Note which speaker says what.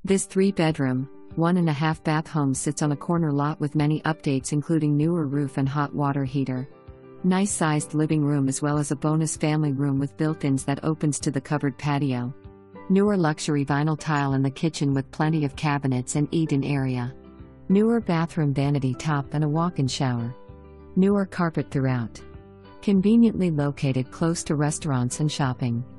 Speaker 1: This 3-bedroom, 1.5-bath home sits on a corner lot with many updates including newer roof and hot water heater. Nice-sized living room as well as a bonus family room with built-ins that opens to the covered patio. Newer luxury vinyl tile in the kitchen with plenty of cabinets and eat-in area. Newer bathroom vanity top and a walk-in shower. Newer carpet throughout. Conveniently located close to restaurants and shopping.